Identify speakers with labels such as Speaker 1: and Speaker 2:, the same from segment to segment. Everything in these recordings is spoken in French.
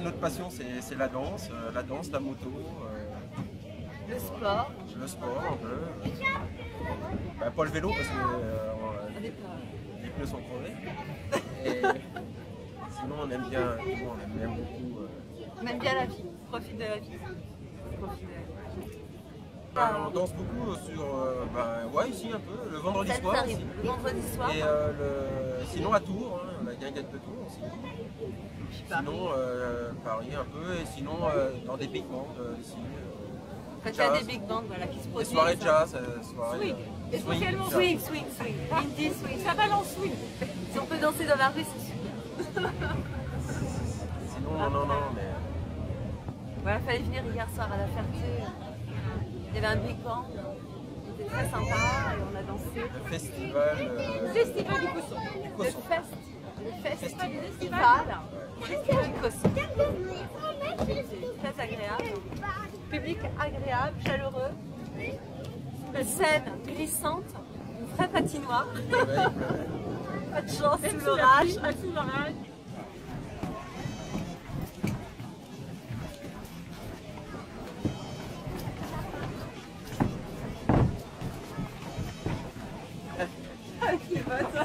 Speaker 1: notre passion, c'est la danse, la moto,
Speaker 2: Le sport.
Speaker 1: le sport un peu. Bah, pas le vélo parce que les pneus sont crevés. Et sinon, on aime bien, on aime bien beaucoup.
Speaker 2: On aime bien la vie, on profite de la vie.
Speaker 1: On danse beaucoup sur, ouais, ici un peu, le vendredi
Speaker 2: Ça
Speaker 1: soir.
Speaker 2: arrive,
Speaker 1: Aussi.
Speaker 2: le vendredi soir.
Speaker 1: Et sinon à Tours, hein, la guinguette de Tours aussi. Sinon Paris un peu, et sinon dans des big bands ici.
Speaker 2: Quand il y a des big bands voilà, qui se
Speaker 1: Des
Speaker 2: produisent.
Speaker 1: soirées de jazz, soirées
Speaker 3: Swing. Essentiellement
Speaker 2: Swing. Indie swing.
Speaker 3: Ça balance swing.
Speaker 2: Si on peut danser dans la rue, c'est super.
Speaker 1: Sinon, non, mais.
Speaker 2: Voilà, il fallait venir hier soir à la Ferté. Il y avait un big band. C'était très sympa et on a dansé.
Speaker 1: Le festival.
Speaker 3: Festival du Cosson.
Speaker 2: Le festival du Cosson. Très agréable. Public agréable, chaleureux. Une scène glissante, une vraie patinoire. Pas de chance sous l'orage.
Speaker 3: Sous l'orage.
Speaker 2: Qui vote.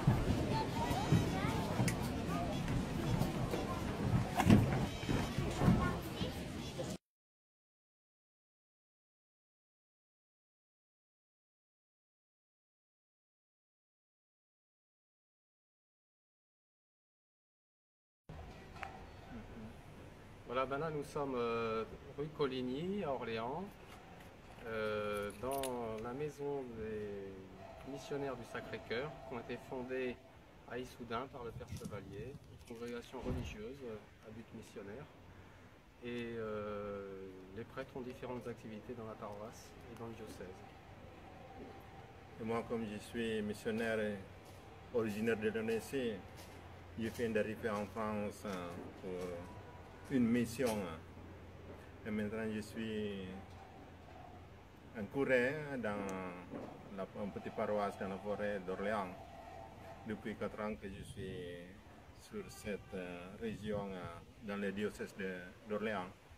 Speaker 4: Voilà, ben là nous sommes rue Coligny à Orléans, dans la maison des missionnaires du Sacré-Cœur qui ont été fondés à Issoudun par le Père Chevalier, une congrégation religieuse à but missionnaire. Et les prêtres ont différentes activités dans la paroisse et dans le diocèse.
Speaker 5: Et moi, comme je suis missionnaire originaire de l'Indonésie, je viens d'arriver en France pour une mission. Et maintenant, je suis en curé dans une petite paroisse dans la forêt d'Orléans. Depuis 4 ans que je suis sur cette région dans le diocèse d'Orléans.